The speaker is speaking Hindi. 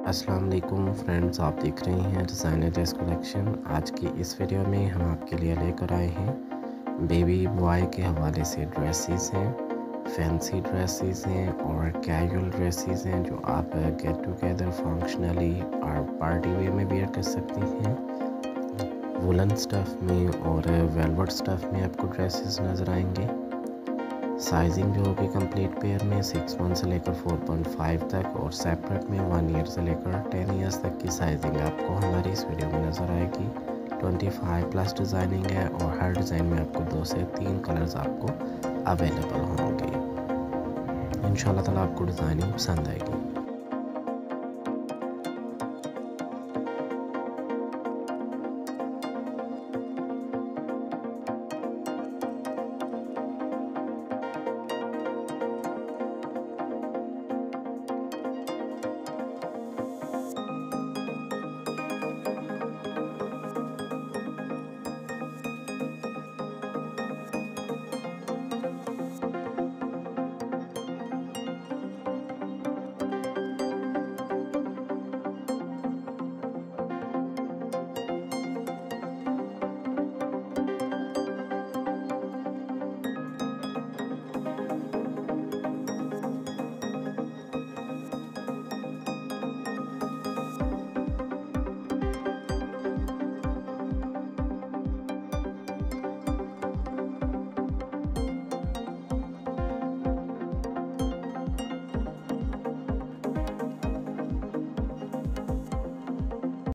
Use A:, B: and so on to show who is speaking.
A: अस्सलाम वालेकुम फ्रेंड्स, आप देख रहे हैं डिज़ाइनर ड्रेस कलेक्शन। आज की इस वीडियो में हम आपके लिए लेकर आए हैं बेबी बॉय के हवाले से ड्रेसेस हैं, फैंसी ड्रेसेस हैं और कैजुअल ड्रेसेस हैं जो आप गेट टुगेदर फंक्शनली और पार्टी वे में वेयर कर सकती हैं। वुलन स्टफ़ में और वेलवेट स्टफ़ में आपको ड्रेसेस नज़र आएंगे। साइजिंग जो होगी कंप्लीट पेयर में 6 मंथ से लेकर 4.5 तक और सेपरेट में 1 ईयर से लेकर 10 ईयर्स तक की साइजिंग आपको हमारी इस वीडियो में नज़र आएगी। 25 प्लस डिज़ाइनिंग है और हर डिज़ाइन में आपको 2 से 3 कलर्स आपको अवेलेबल होंगे। इंशाल्लाह ताला आपको डिज़ाइनिंग पसंद आएगी।